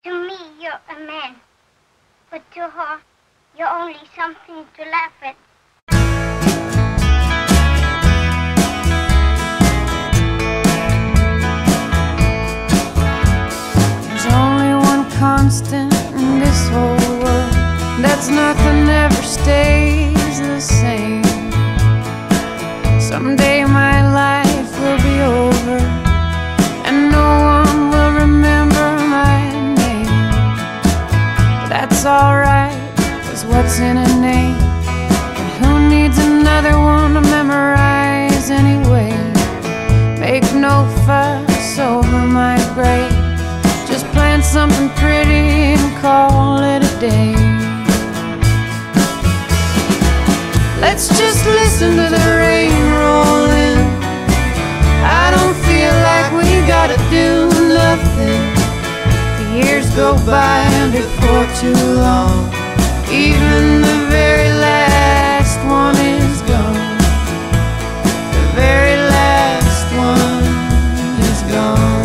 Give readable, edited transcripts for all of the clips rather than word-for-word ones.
To me, you're a man. But to her, you're only something to laugh at. There's only one constant in this whole world. That's nothing ever stays the same. Someday my life will be over, and no one will remember my name. But that's alright, 'cause what's in a name? And who needs another one to memorize anyway? Make no fuss over my grave. Just plant something pretty and call it a day. Let's just listen to the rain roll in. I don't feel like we gotta do nothing. The years go by and before too long, even the very last one is gone. The very last one is gone.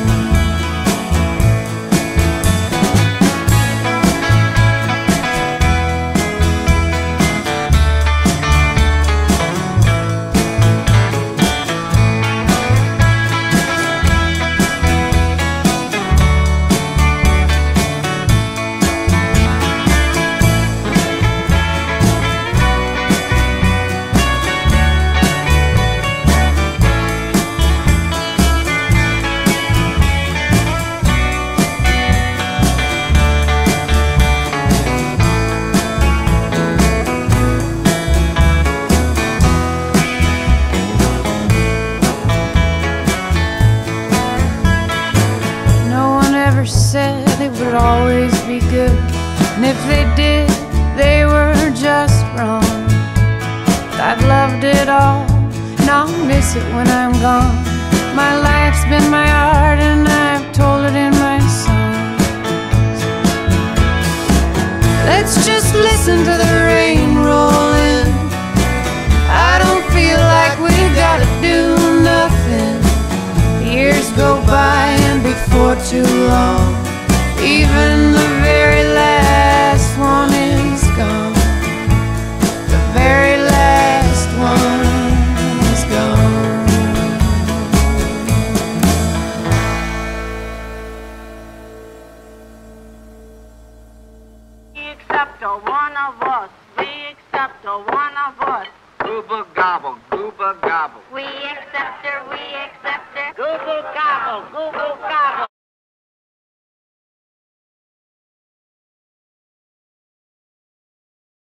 Said it would always be good, and if they did, they were just wrong. I've loved it all, and I'll miss it when I'm gone. My life's been my art, and I've told it in my songs. Let's just listen to the rain roll in. I don't feel like we gotta do nothing. The years go by, and before too long, even the very last one is gone. The very last one is gone. We accept a one of us. We accept a one of us. Gooba gobble, gooba gobble. We accept her, we accept